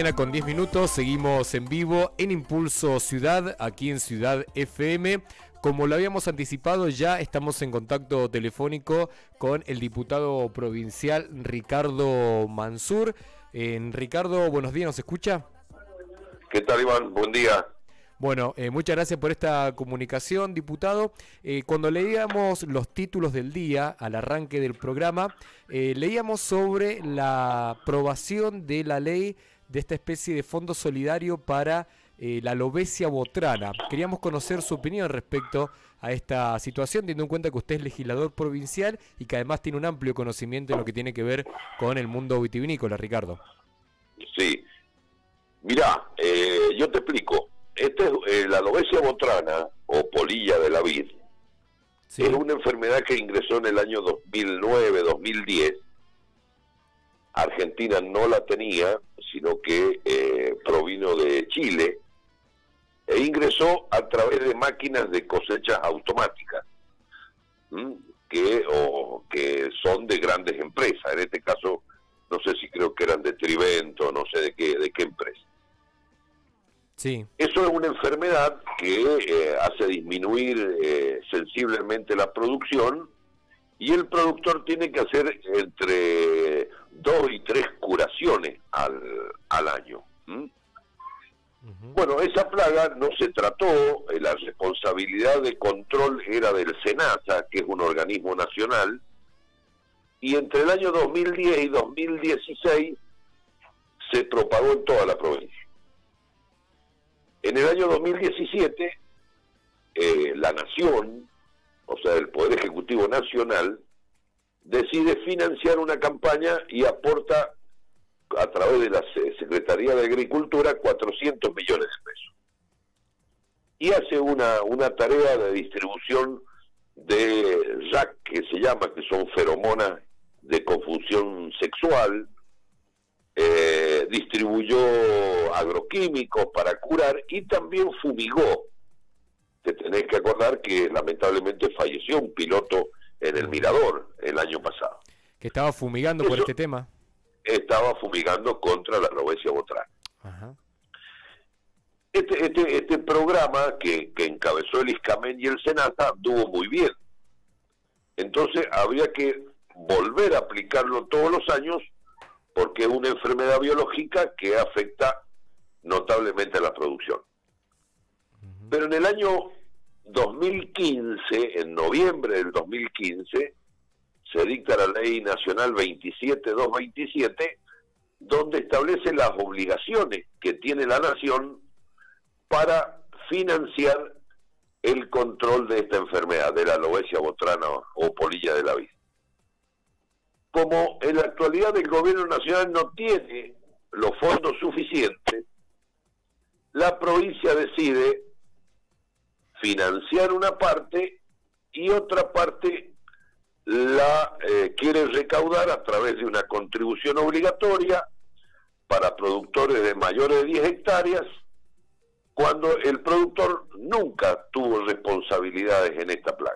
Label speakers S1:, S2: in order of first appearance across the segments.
S1: Con 10 minutos, seguimos en vivo en Impulso Ciudad, aquí en Ciudad FM. Como lo habíamos anticipado, ya estamos en contacto telefónico con el diputado provincial Ricardo Mansur. Ricardo, buenos días, ¿nos escucha?
S2: ¿Qué tal, Iván? Buen día.
S1: Bueno, muchas gracias por esta comunicación, diputado. Cuando leíamos los títulos del día, al arranque del programa, leíamos sobre la aprobación de la ley de esta especie de fondo solidario para la alopecia botrana. Queríamos conocer su opinión respecto a esta situación, teniendo en cuenta que usted es legislador provincial y que además tiene un amplio conocimiento en lo que tiene que ver con el mundo vitivinícola, Ricardo.
S2: Sí. Mirá, yo te explico. La alopecia botrana, o polilla de la vid, sí, es una enfermedad que ingresó en el año 2009-2010. Argentina no la tenía, sino que provino de Chile, e ingresó a través de máquinas de cosechas automáticas, que son de grandes empresas. En este caso, no sé si creo que eran de Trivento, no sé de qué empresa.
S1: Sí.
S2: Eso es una enfermedad que hace disminuir sensiblemente la producción, y el productor tiene que hacer entre 2 y 3 curaciones al año. Bueno, esa plaga no se trató, la responsabilidad de control era del SENASA, que es un organismo nacional, y entre el año 2010 y 2016 se propagó en toda la provincia. En el año 2017, la Nación, o sea, el Poder Ejecutivo Nacional, decide financiar una campaña y aporta a través de la Secretaría de Agricultura 400 millones de pesos. Y hace una tarea de distribución de RAC, que se llama, que son feromonas de confusión sexual. Distribuyó agroquímicos para curar y también fumigó. Te tenés que acordar que lamentablemente falleció un piloto en el Mirador el año pasado.
S1: Que estaba fumigando por este tema.
S2: Estaba fumigando contra la alopecia botrana.
S1: Ajá.
S2: Este programa que encabezó el ISCAMEN y el SENASA anduvo muy bien. Entonces habría que volver a aplicarlo todos los años, porque es una enfermedad biológica que afecta notablemente a la producción. Pero en el año 2015, en noviembre del 2015, se dicta la Ley Nacional 27227, donde establece las obligaciones que tiene la Nación para financiar el control de esta enfermedad, de la alopecia botrana o polilla de la vid. Como en la actualidad el gobierno nacional no tiene los fondos suficientes, la provincia decide financiar una parte y otra parte la quiere recaudar a través de una contribución obligatoria para productores de mayores de 10 hectáreas, cuando el productor nunca tuvo responsabilidades en esta plaga.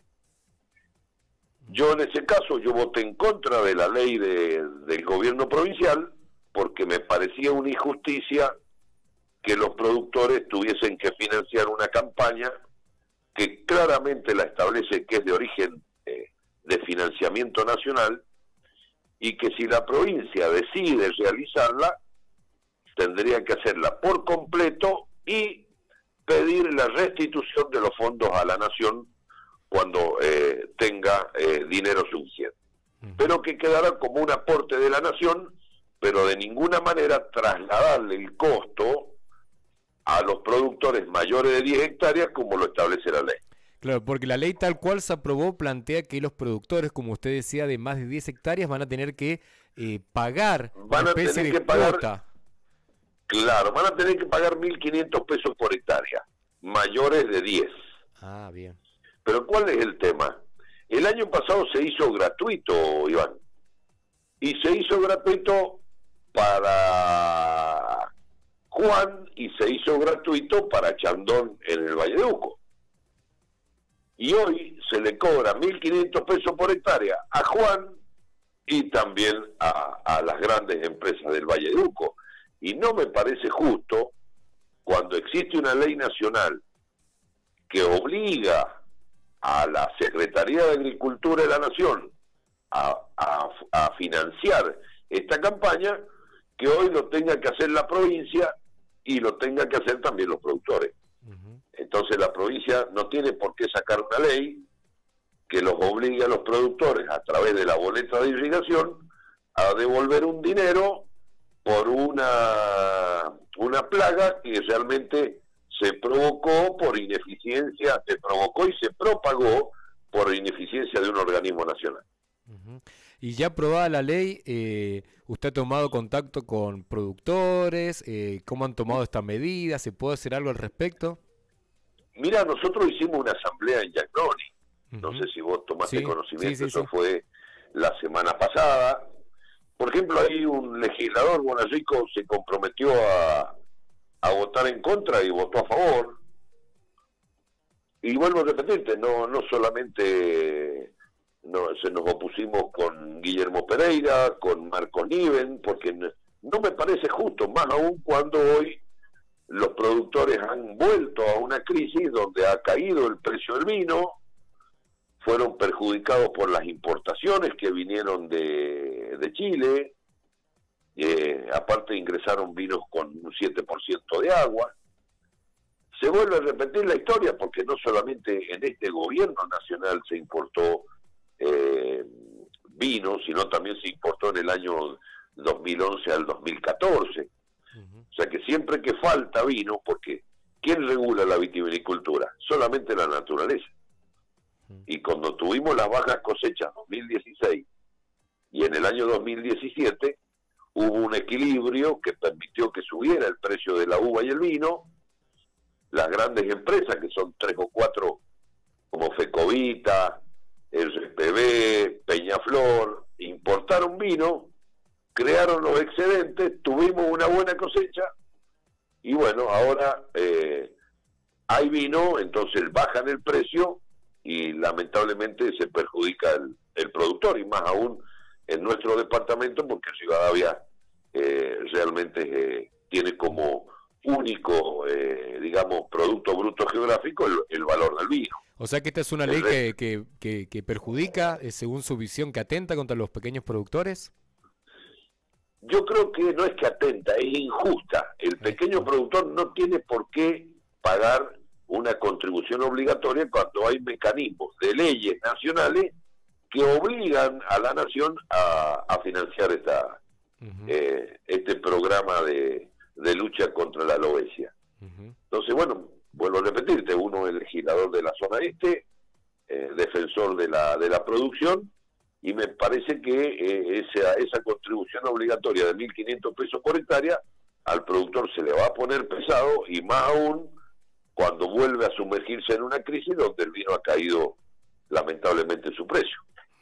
S2: Yo en ese caso, yo voté en contra de la ley del gobierno provincial, porque me parecía una injusticia que los productores tuviesen que financiar una campaña que claramente la establece que es de origen de financiamiento nacional, y que si la provincia decide realizarla, tendría que hacerla por completo y pedir la restitución de los fondos a la Nación cuando tenga dinero suficiente. Pero que quedará como un aporte de la Nación, pero de ninguna manera trasladarle el costo a los productores mayores de 10 hectáreas como lo establece la ley.
S1: Claro, porque la ley tal cual se aprobó plantea que los productores, como usted decía, de más de 10 hectáreas van a tener que pagar una especie de cuota.
S2: Claro, van a tener que pagar 1.500 pesos por hectárea, mayores de 10.
S1: Ah, bien.
S2: Pero ¿cuál es el tema? El año pasado se hizo gratuito, Iván. Y se hizo gratuito para Juan y se hizo gratuito para Chandón en el Valle de Uco. Y hoy se le cobra 1.500 pesos por hectárea a Juan y también a las grandes empresas del Valle de Uco. Y no me parece justo cuando existe una ley nacional que obliga a la Secretaría de Agricultura de la Nación a financiar esta campaña, que hoy lo tenga que hacer la provincia y lo tenga que hacer también los productores. Entonces la provincia no tiene por qué sacar una ley que los obligue a los productores a través de la boleta de irrigación a devolver un dinero por una plaga que realmente se provocó por ineficiencia, se provocó y se propagó por ineficiencia de un organismo nacional.
S1: Y ya aprobada la ley, ¿usted ha tomado contacto con productores? ¿Cómo han tomado esta medida? ¿Se puede hacer algo al respecto?
S2: Mira, nosotros hicimos una asamblea en Yagnoni. No sé si vos tomaste conocimiento, eso fue la semana pasada. Por ejemplo, ahí un legislador, Bonalrico, se comprometió a votar en contra y votó a favor. Y vuelvo a repetirte, no solamente se nos opusimos con Guillermo Pereira, con Marco Niven, porque no me parece justo, más aún cuando hoy los productores han vuelto a una crisis donde ha caído el precio del vino, fueron perjudicados por las importaciones que vinieron de Chile, aparte ingresaron vinos con un 7% de agua. Se vuelve a repetir la historia porque no solamente en este gobierno nacional se importó vino, sino también se importó en el año 2011 al 2014. O sea que siempre que falta vino, porque ¿quién regula la vitivinicultura? Solamente la naturaleza. Y cuando tuvimos las bajas cosechas 2016 y en el año 2017 hubo un equilibrio que permitió que subiera el precio de la uva y el vino. Las grandes empresas, que son 3 o 4, como Fecovita, RPB, Peñaflor, importaron vino, crearon los excedentes, tuvimos una buena cosecha y bueno, ahora hay vino, entonces bajan el precio y lamentablemente se perjudica el productor, y más aún en nuestro departamento, porque Rivadavia realmente tiene como único, digamos, producto bruto geográfico el valor del vino.
S1: O sea que esta es una ley que perjudica, según su visión, que atenta contra los pequeños productores.
S2: Yo creo que no es que atenta, es injusta. El pequeño productor no tiene por qué pagar una contribución obligatoria cuando hay mecanismos de leyes nacionales que obligan a la nación a financiar este programa de lucha contra la aloesia. Entonces, bueno, vuelvo a repetirte, uno es legislador de la zona este, defensor de la producción, y me parece que esa contribución obligatoria de 1.500 pesos por hectárea al productor se le va a poner pesado, y más aún cuando vuelve a sumergirse en una crisis donde el vino ha caído lamentablemente su precio.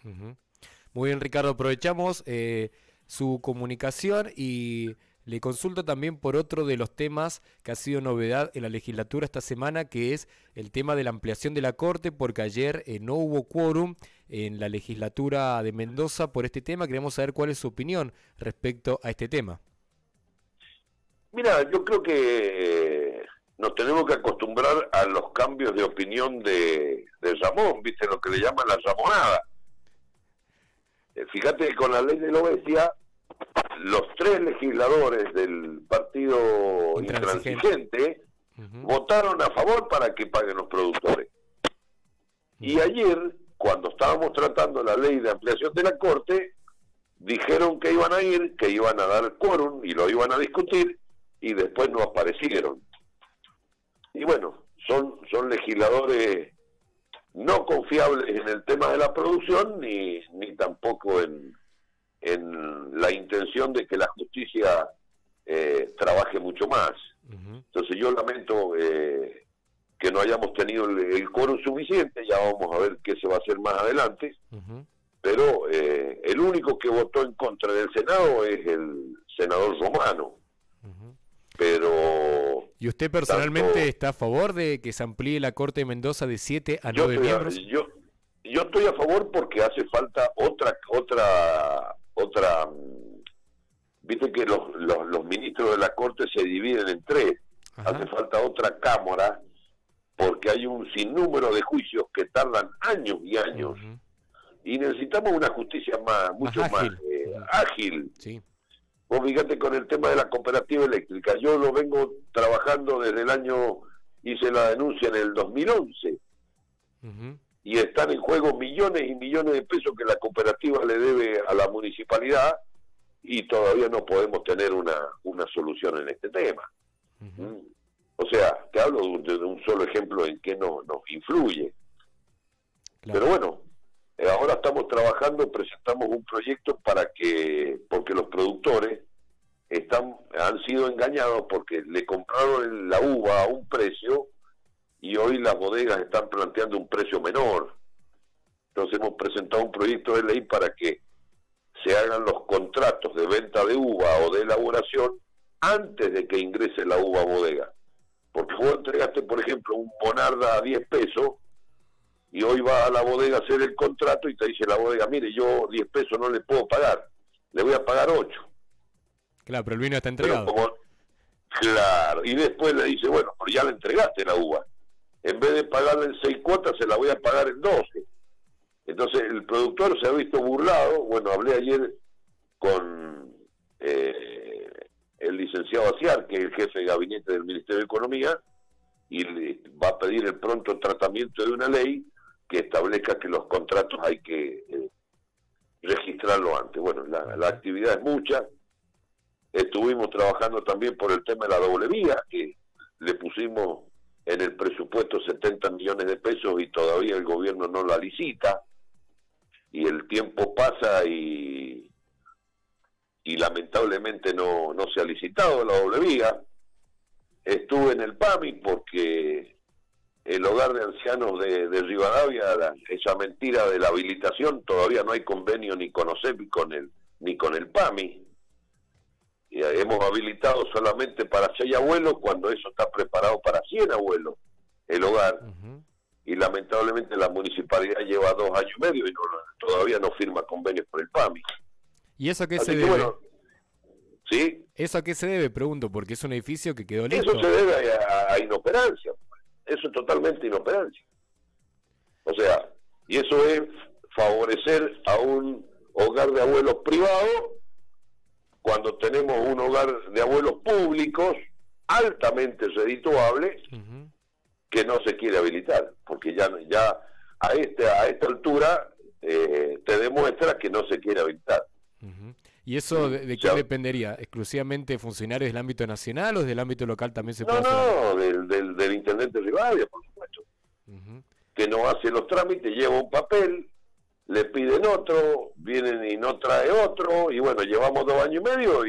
S1: Muy bien, Ricardo, aprovechamos su comunicación y le consulto también por otro de los temas que ha sido novedad en la legislatura esta semana, que es el tema de la ampliación de la Corte, porque ayer no hubo quórum en la legislatura de Mendoza por este tema. Queremos saber cuál es su opinión respecto a este tema.
S2: Mira, yo creo que nos tenemos que acostumbrar a los cambios de opinión de Ramón, ¿viste? Lo que le llaman la ramonada. Fíjate que con la ley de la obesidad, los 3 legisladores del partido intransigente votaron a favor para que paguen los productores. Y ayer, cuando estábamos tratando la ley de ampliación de la Corte, dijeron que iban a ir, que iban a dar quórum y lo iban a discutir, y después no aparecieron. Y bueno, son legisladores no confiables en el tema de la producción, ni tampoco en la intención de que la justicia trabaje mucho más. Entonces yo lamento que no hayamos tenido el quórum suficiente. Ya vamos a ver qué se va a hacer más adelante, pero el único que votó en contra del Senado es el senador Romano. Pero
S1: ¿y usted personalmente está a favor de que se amplíe la Corte de Mendoza de 7 a 9 miembros?
S2: Yo estoy a favor porque hace falta otra viste que los ministros de la Corte se dividen en tres.
S1: Ajá.
S2: Hace falta otra cámara porque hay un sinnúmero de juicios que tardan años y años. Y necesitamos una justicia mucho más ágil.
S1: Sí.
S2: Vos fíjate con el tema de la cooperativa eléctrica, yo lo vengo trabajando desde el año, hice la denuncia en el 2011, y están en juego millones y millones de pesos que la cooperativa le debe a la municipalidad, y todavía no podemos tener una solución en este tema. O sea, te hablo de un solo ejemplo en que nos influye. Claro. Pero bueno, ahora estamos trabajando, presentamos un proyecto porque los productores han sido engañados porque le compraron la uva a un precio y hoy las bodegas están planteando un precio menor. Entonces hemos presentado un proyecto de ley para que se hagan los contratos de venta de uva o de elaboración antes de que ingrese la uva a bodega. Porque vos entregaste, por ejemplo, un Bonarda a 10 pesos y hoy va a la bodega a hacer el contrato y te dice la bodega, mire, yo 10 pesos no le puedo pagar, le voy a pagar 8.
S1: Claro, pero el vino está entregado.
S2: Claro, y después le dice, bueno, pero ya le entregaste la uva. En vez de pagarle en 6 cuotas, se la voy a pagar en 12. Entonces el productor se ha visto burlado. Bueno, hablé ayer con el licenciado Aciar, que es el jefe de gabinete del Ministerio de Economía, y le va a pedir el pronto tratamiento de una ley que establezca que los contratos hay que registrarlo antes. Bueno, la actividad es mucha. Estuvimos trabajando también por el tema de la doble vía, que le pusimos en el presupuesto 70 millones de pesos y todavía el gobierno no la licita, y el tiempo pasa y lamentablemente no se ha licitado la doble vía. Estuve en el PAMI porque el hogar de ancianos de Rivadavia, esa mentira de la habilitación, todavía no hay convenio ni con OSEP ni con el PAMI. Y hemos habilitado solamente para 6 abuelos cuando eso está preparado para 100 abuelos, el hogar. Y lamentablemente la municipalidad lleva 2 años y medio y todavía no firma convenios por el PAMI.
S1: ¿Y eso a qué se debe? Bueno,
S2: ¿sí?
S1: ¿Eso a qué se debe? Pregunto, porque es un edificio que quedó listo.
S2: Eso se debe a inoperancia. Eso es totalmente inoperancia. O sea, y eso es favorecer a un hogar de abuelos privado cuando tenemos un hogar de abuelos públicos altamente redituable que no se quiere habilitar, porque ya a esta altura te demuestra que no se quiere habilitar.
S1: ¿Y eso de qué dependería? ¿Exclusivamente funcionarios del ámbito nacional o del ámbito local también se puede hacer?
S2: No, del intendente Rivadavia, por supuesto. Que no hace los trámites, lleva un papel, le piden otro, vienen y no trae otro, y bueno, llevamos 2 años y medio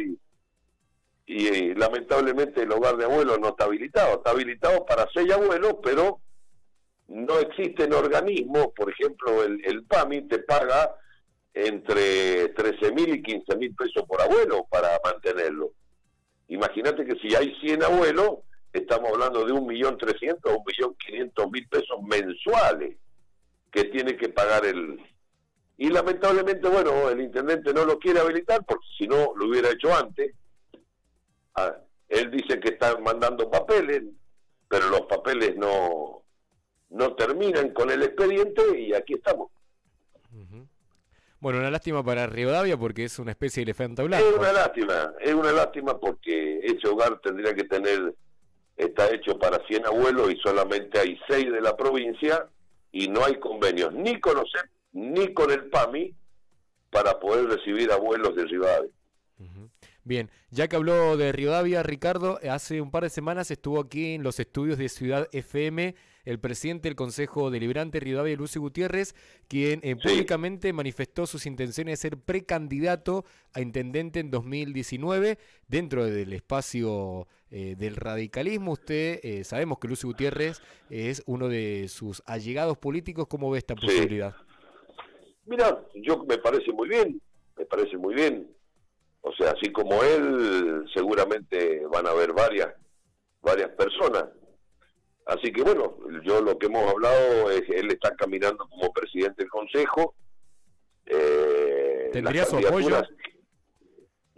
S2: y lamentablemente el hogar de abuelos no está habilitado para 6 abuelos, pero no existen organismos. Por ejemplo, el PAMI te paga entre 13.000 y 15.000 pesos por abuelo para mantenerlo. Imagínate que si hay 100 abuelos, estamos hablando de 1.300.000 o 1.500.000 pesos mensuales que tiene que pagar y lamentablemente, bueno, el intendente no lo quiere habilitar porque si no lo hubiera hecho antes. Él dice que está mandando papeles, pero los papeles no terminan con el expediente y aquí estamos.
S1: Bueno, una lástima para Rivadavia porque es una especie de elefante blanco.
S2: Es una lástima porque ese hogar tendría que está hecho para 100 abuelos y solamente hay 6 de la provincia y no hay convenios ni con OSEP ni con el PAMI para poder recibir abuelos de Rivadavia.
S1: Bien, ya que habló de Rivadavia, Ricardo, hace un par de semanas estuvo aquí en los estudios de Ciudad FM el presidente del Consejo Deliberante de Rivadavia, Lucio Gutiérrez, quien públicamente manifestó sus intenciones de ser precandidato a intendente en 2019 dentro del espacio del radicalismo. Usted, sabemos que Lucio Gutiérrez es uno de sus allegados políticos. ¿Cómo ve esta posibilidad?
S2: Mira, me parece muy bien. O sea, así como él, seguramente van a haber varias personas. Así que bueno, yo lo que hemos hablado es que él está caminando como presidente del Consejo.
S1: ¿Tendría su apoyo?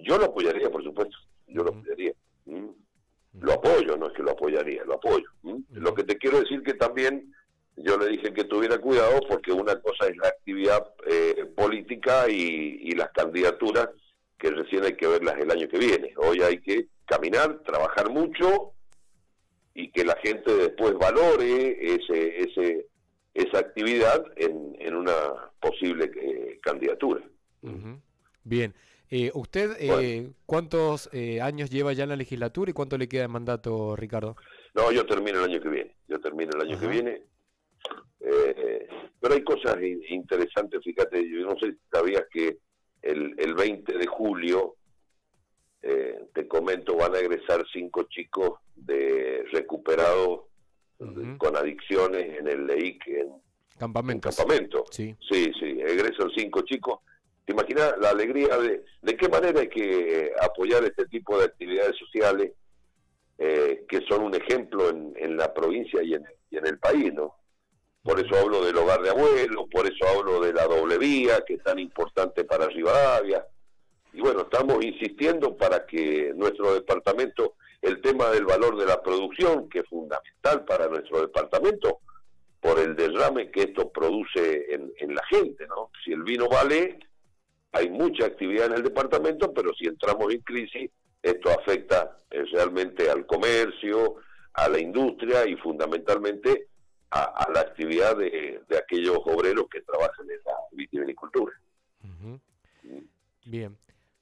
S2: Yo lo apoyaría, por supuesto, yo lo apoyaría. Lo apoyo, no es que lo apoyaría, lo apoyo. Lo que te quiero decir que también yo le dije que tuviera cuidado, porque una cosa es la actividad política y las candidaturas, que recién hay que verlas el año que viene. Hoy hay que caminar, trabajar mucho, y que la gente después valore esa actividad en una posible candidatura.
S1: Bien. ¿Usted
S2: Bueno.
S1: cuántos años lleva ya en la legislatura y cuánto le queda de mandato, Ricardo?
S2: No, yo termino el año que viene. Que viene. Pero hay cosas interesantes, fíjate, yo no sé si sabías que el 20 de julio, te comento, van a egresar 5 chicos recuperados con adicciones en el LEIC, en campamento.
S1: Sí,
S2: egresan 5 chicos. ¿Te imaginas la alegría de qué manera hay que apoyar este tipo de actividades sociales, que son un ejemplo en la provincia y en el país, ¿no? Por eso hablo del hogar de abuelos, por eso hablo de la doble vía, que es tan importante para Rivadavia. Y bueno, estamos insistiendo para que nuestro departamento, el tema del valor de la producción, que es fundamental para nuestro departamento, por el derrame que esto produce en la gente, ¿no? Si el vino vale, hay mucha actividad en el departamento, pero si entramos en crisis, esto afecta realmente al comercio, a la industria y fundamentalmente a la actividad de aquellos obreros que trabajan en la vitivinicultura.
S1: Bien.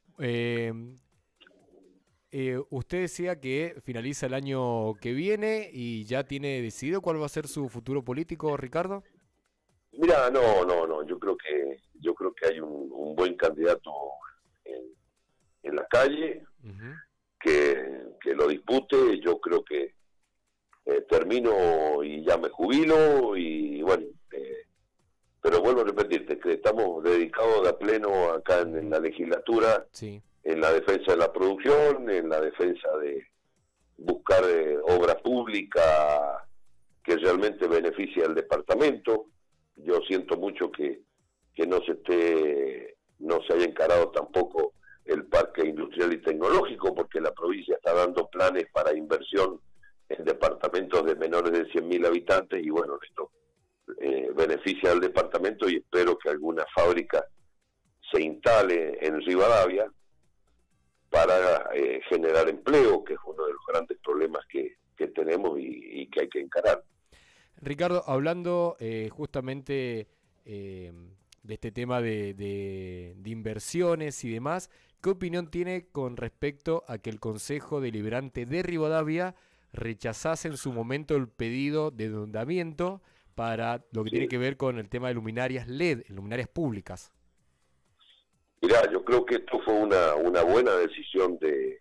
S1: Usted decía que finaliza el año que viene y ya tiene decidido cuál va a ser su futuro político, Ricardo.
S2: Mira, no, yo creo que hay un buen candidato en la calle, que lo dispute. Yo creo que termino y ya me jubilo, y bueno, pero vuelvo a repetirte que estamos dedicados a pleno acá en la legislatura,
S1: sí,
S2: en la defensa de la producción, en la defensa de buscar obra pública que realmente beneficie al departamento. Yo siento mucho que no se haya encarado tampoco el parque industrial y tecnológico, porque la provincia está dando planes para inversión en departamentos de menores de 100.000 habitantes, y bueno, esto beneficia al departamento, y espero que alguna fábrica se instale en Rivadavia para generar empleo, que es uno de los grandes problemas que tenemos y que hay que encarar.
S1: Ricardo, hablando justamente de este tema de inversiones y demás, ¿qué opinión tiene con respecto a que el Consejo Deliberante de Rivadavia rechazase en su momento el pedido de endeudamiento para lo que tiene que ver con el tema de luminarias LED, luminarias públicas?
S2: Mirá, yo creo que esto fue una buena decisión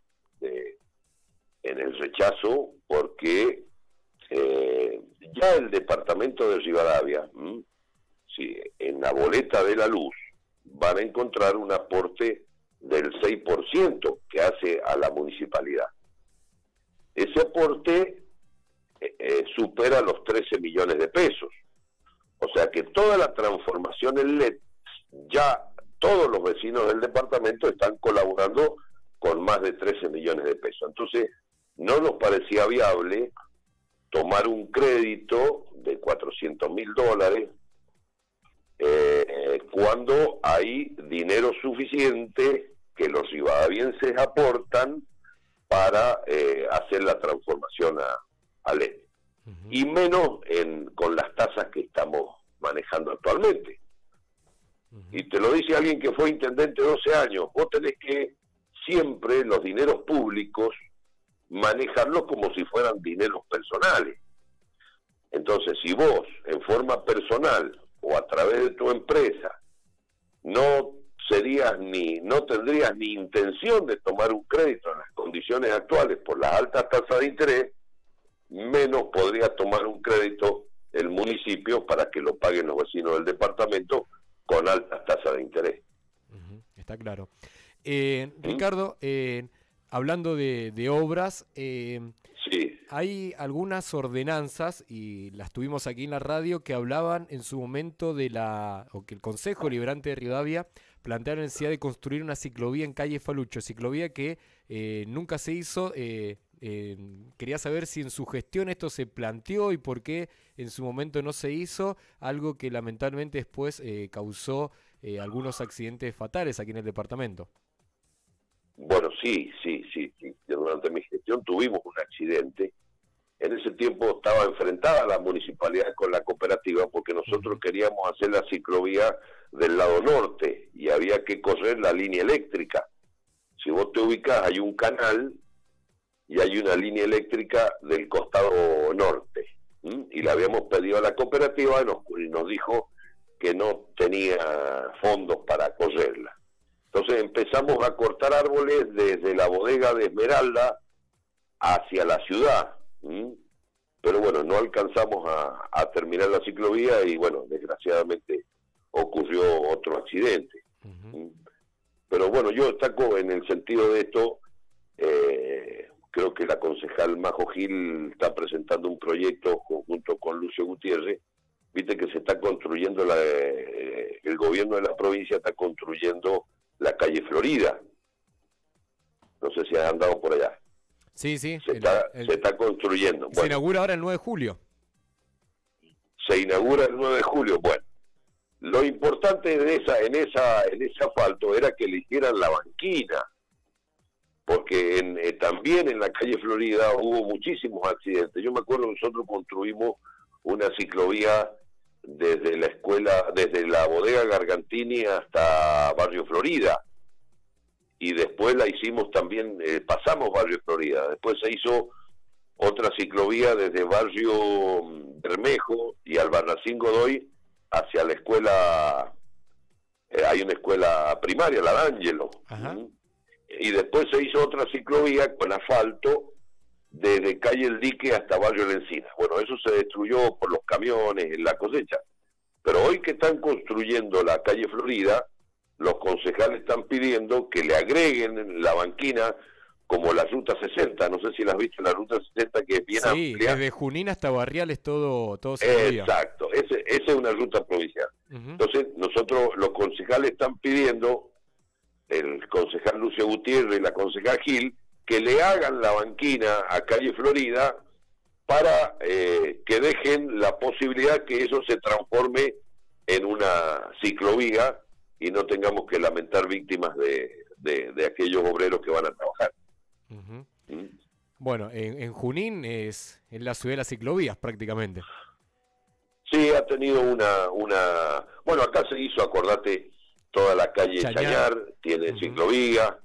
S2: en el rechazo, porque ya el departamento de Rivadavia, en la boleta de la luz van a encontrar un aporte del 6% que hace a la municipalidad. Ese aporte supera los 13 millones de pesos. O sea que toda la transformación en LED, ya todos los vecinos del departamento están colaborando con más de 13 millones de pesos. Entonces, no nos parecía viable tomar un crédito de $400.000 cuando hay dinero suficiente que los rivadavienses aportan para hacer la transformación a LED. Y menos con las tasas que estamos manejando actualmente. Y te lo dice alguien que fue intendente 12 años. Vos tenés que siempre los dineros públicos manejarlos como si fueran dineros personales. Entonces, si vos en forma personal o a través de tu empresa no tendrías ni intención de tomar un crédito en las condiciones actuales por las altas tasas de interés, menos podría tomar un crédito el municipio para que lo paguen los vecinos del departamento con altas tasas de interés.
S1: Está claro. Ricardo, hablando de obras,
S2: sí.
S1: hay algunas ordenanzas, y las tuvimos aquí en la radio, que hablaban en su momento o que el Consejo Deliberante de Rivadavia planteaba la necesidad de construir una ciclovía en calle Falucho, ciclovía que nunca se hizo. Quería saber si en su gestión esto se planteó y por qué en su momento no se hizo, algo que lamentablemente después causó algunos accidentes fatales aquí en el departamento.
S2: Bueno, sí. Durante mi gestión tuvimos un accidente. En ese tiempo estaba enfrentada la municipalidad con la cooperativa porque nosotros queríamos hacer la ciclovía del lado norte y había que correr la línea eléctrica. Si vos te ubicás, hay un canal y hay una línea eléctrica del costado norte. Y le habíamos pedido a la cooperativa y nos dijo que no tenía fondos para correrla. Entonces empezamos a cortar árboles desde la bodega de Esmeralda hacia la ciudad. Pero bueno, no alcanzamos a terminar la ciclovía y bueno, desgraciadamente ocurrió otro accidente. Pero bueno, yo destaco en el sentido de esto, creo que la concejal Majo Gil está presentando un proyecto junto con Lucio Gutiérrez. Viste que se está construyendo, el gobierno de la provincia está construyendo la calle Florida. No sé si han andado por allá.
S1: Sí.
S2: Se está construyendo.
S1: Se inaugura ahora el 9 de julio.
S2: Se inaugura el 9 de julio. Bueno, lo importante en ese asfalto era que le hicieran la banquina, porque también en la calle Florida hubo muchísimos accidentes. Yo me acuerdo que nosotros construimos una ciclovía desde la bodega Gargantini hasta Barrio Florida, y después la hicimos también, pasamos Barrio Florida, después se hizo otra ciclovía desde Barrio Bermejo y Albarracín Godoy hacia la escuela, hay una escuela primaria, la D'Angelo, y después se hizo otra ciclovía con asfalto desde calle El Dique hasta Barrio La Encina. Bueno, eso se destruyó por los camiones en la cosecha, pero hoy que están construyendo la calle Florida, los concejales están pidiendo que le agreguen la banquina como la Ruta 60. No sé si la has visto, la Ruta 60, que es bien amplia.
S1: Desde Junín hasta Barriales todo se
S2: Exacto, esa es una ruta provincial. Entonces, nosotros, los concejales están pidiendo, el concejal Lucio Gutiérrez y la concejal Gil, que le hagan la banquina a calle Florida para que dejen la posibilidad que eso se transforme en una ciclovía y no tengamos que lamentar víctimas de aquellos obreros que van a trabajar.
S1: Bueno, en Junín es la ciudad de las ciclovías prácticamente.
S2: Sí, ha tenido una... Bueno, acá se hizo, acordate, toda la calle Chañar tiene ciclovía,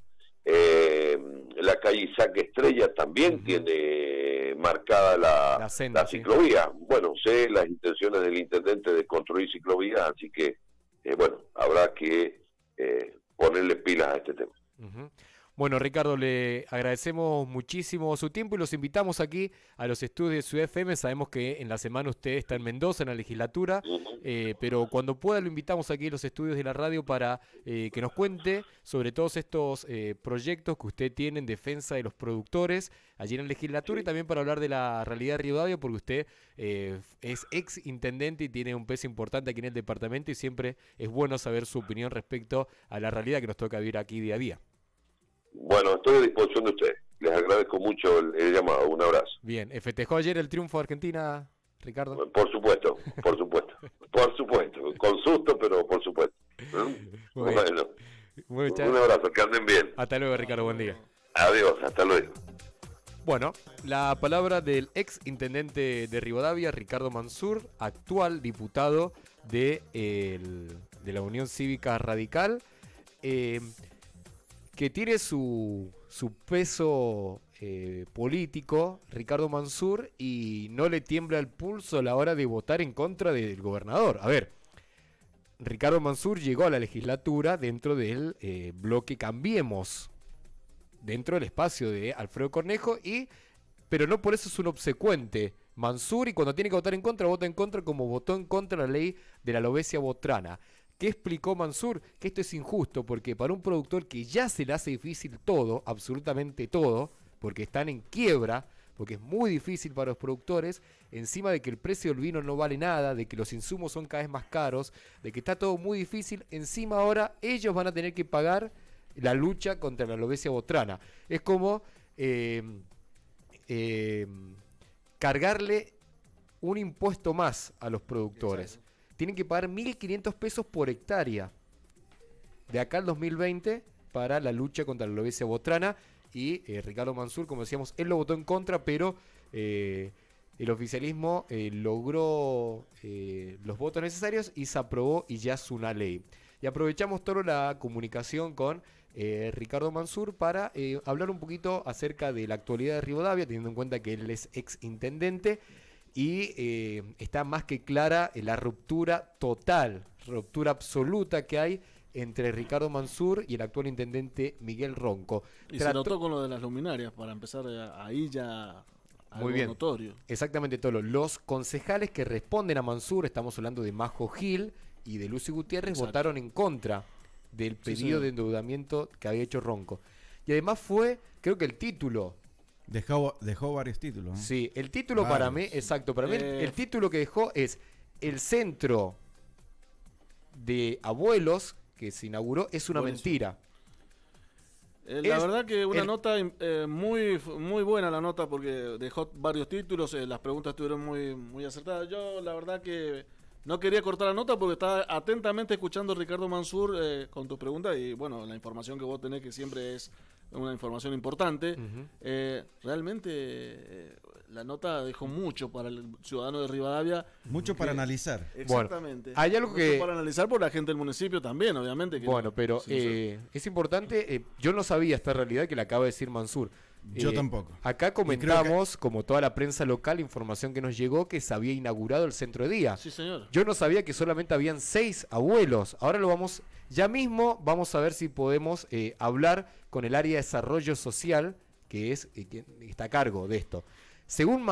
S2: la calle Isaac Estrella también tiene marcada la ciclovía. Sí. Bueno, sé las intenciones del intendente de construir ciclovías, así que, bueno, habrá que ponerle pilas a este tema.
S1: Bueno, Ricardo, le agradecemos muchísimo su tiempo y los invitamos aquí a los estudios de Ciudad FM. Sabemos que en la semana usted está en Mendoza, en la legislatura, pero cuando pueda lo invitamos aquí a los estudios de la radio para que nos cuente sobre todos estos proyectos que usted tiene en defensa de los productores allí en la legislatura y también para hablar de la realidad de Rivadavia, porque usted es ex intendente y tiene un peso importante aquí en el departamento y siempre es bueno saber su opinión respecto a la realidad que nos toca vivir aquí día a día.
S2: Bueno, estoy a disposición de ustedes. Les agradezco mucho el llamado. Un abrazo.
S1: Bien, ¿festejó ayer el triunfo de Argentina, Ricardo?
S2: Por supuesto, por supuesto. Por supuesto. Con susto, pero por supuesto. Bueno, un abrazo, que anden bien.
S1: Hasta luego, Ricardo, buen día.
S2: Adiós, hasta luego.
S1: Bueno, la palabra del ex intendente de Rivadavia, Ricardo Mansur, actual diputado de la Unión Cívica Radical, que tiene su peso político, Ricardo Mansur, y no le tiembla el pulso a la hora de votar en contra del gobernador. A ver, Ricardo Mansur llegó a la legislatura dentro del bloque Cambiemos, dentro del espacio de Alfredo Cornejo, pero no por eso es un obsecuente Mansur, y cuando tiene que votar en contra, vota en contra como votó en contra de la ley de la alopecia botrana. ¿Qué explicó Mansur? Que esto es injusto porque para un productor que ya se le hace difícil todo, absolutamente todo, porque están en quiebra porque es muy difícil para los productores, encima de que el precio del vino no vale nada, de que los insumos son cada vez más caros, de que está todo muy difícil, encima ahora ellos van a tener que pagar la lucha contra la alopecia botrana. Es como cargarle un impuesto más a los productores.
S3: Exacto.
S1: Tienen que pagar 1.500 pesos por hectárea de acá al 2020 para la lucha contra la alopecia botrana. Y Ricardo Mansur, como decíamos, él lo votó en contra, pero el oficialismo logró los votos necesarios y se aprobó y ya es una ley. Y aprovechamos toda la comunicación con Ricardo Mansur para hablar un poquito acerca de la actualidad de Rivadavia, teniendo en cuenta que él es ex intendente y está más que clara la ruptura total, ruptura absoluta que hay entre Ricardo Mansur y el actual intendente Miguel Ronco.
S3: Y se notó con lo de las luminarias, para empezar ahí ya algo
S1: muy bien,
S3: notorio.
S1: Exactamente, Tolo. Los concejales que responden a Mansur, estamos hablando de Majo Gil y de Lucy Gutiérrez,
S3: Exacto.
S1: votaron en contra del pedido
S3: señor.
S1: de endeudamiento que había hecho Ronco. Y además fue, creo que el título.
S4: Dejó varios títulos, ¿no?
S1: Sí, el título
S4: Varios.
S1: para mí, exacto, para mí el título que dejó es el centro de abuelos que se inauguró es una
S3: Buenísimo.
S1: mentira.
S3: La verdad que una
S1: el-
S3: nota muy buena la nota porque dejó varios títulos, las preguntas estuvieron muy acertadas. Yo la verdad que no quería cortar la nota porque estaba atentamente escuchando a Ricardo Mansur con tus preguntas y bueno, la información que vos tenés que siempre es una información importante.
S1: Ujú.
S3: Realmente la nota dejó mucho para el ciudadano de Rivadavia.
S4: Mucho para analizar.
S3: Exactamente.
S1: Bueno, hay algo
S3: Mucho
S1: que-
S3: para analizar por la gente del municipio también, obviamente. Que
S1: Bueno,
S3: no-
S1: pero
S3: sí, no sé.
S1: es importante, yo no sabía esta realidad que le acaba de decir Mansur.
S4: Yo tampoco.
S1: Acá comentamos, como toda la prensa local, información que nos llegó, que se había inaugurado el centro de día.
S3: Sí, señor.
S1: Yo no sabía que solamente habían 6 abuelos. Ahora ya mismo vamos a ver si podemos hablar con el área de desarrollo social, que es quien está a cargo de esto. Según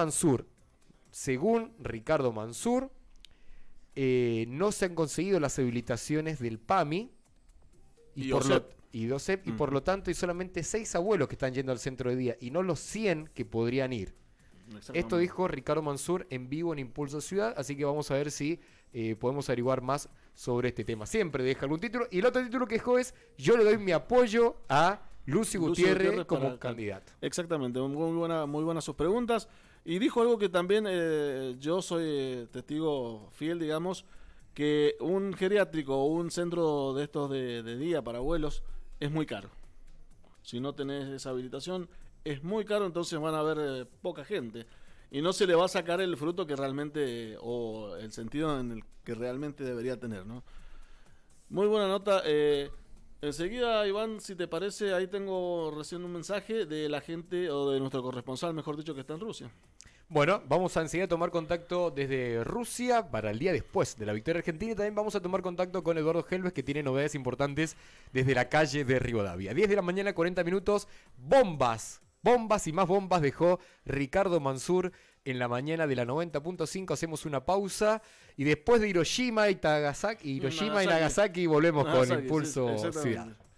S1: Ricardo Mansur, no se han conseguido las habilitaciones del PAMI
S3: Y
S1: por
S3: OSEP.
S1: DOSEP, y por lo tanto hay solamente 6 abuelos que están yendo al centro de día y no los 100 que podrían ir.
S3: Exactamente.
S1: Esto dijo Ricardo Mansur en vivo en Impulso Ciudad, así que vamos a ver si podemos averiguar más sobre este tema. Siempre deja algún título. Y el otro título que dejó es: yo le doy mi apoyo a Lucy Gutiérrez como
S3: para-
S1: candidato.
S3: Exactamente, muy buenas sus preguntas. Y dijo algo que también yo soy testigo fiel, digamos, que un geriátrico o un centro de estos de día para abuelos es muy caro. Si no tenés esa habilitación, es muy caro, entonces van a haber poca gente. Y no se le va a sacar el fruto que realmente, o el sentido en el que realmente debería tener, ¿no? Muy buena nota. Enseguida, Iván, si te parece, ahí tengo recién un mensaje de la gente, o de nuestro corresponsal, mejor dicho, que está en Rusia.
S1: Bueno, vamos a enseguida tomar contacto desde Rusia para el día después de la victoria argentina. Y también vamos a tomar contacto con Eduardo Helves, que tiene novedades importantes desde la calle de Rivadavia. 10 de la mañana, 40 minutos. Bombas y más bombas dejó Ricardo Mansur en la mañana de la 90.5. Hacemos una pausa y después de Hiroshima y Nagasaki volvemos con
S3: Nagasaki,
S1: Impulso
S3: sí, exactamente.
S1: Ciudad.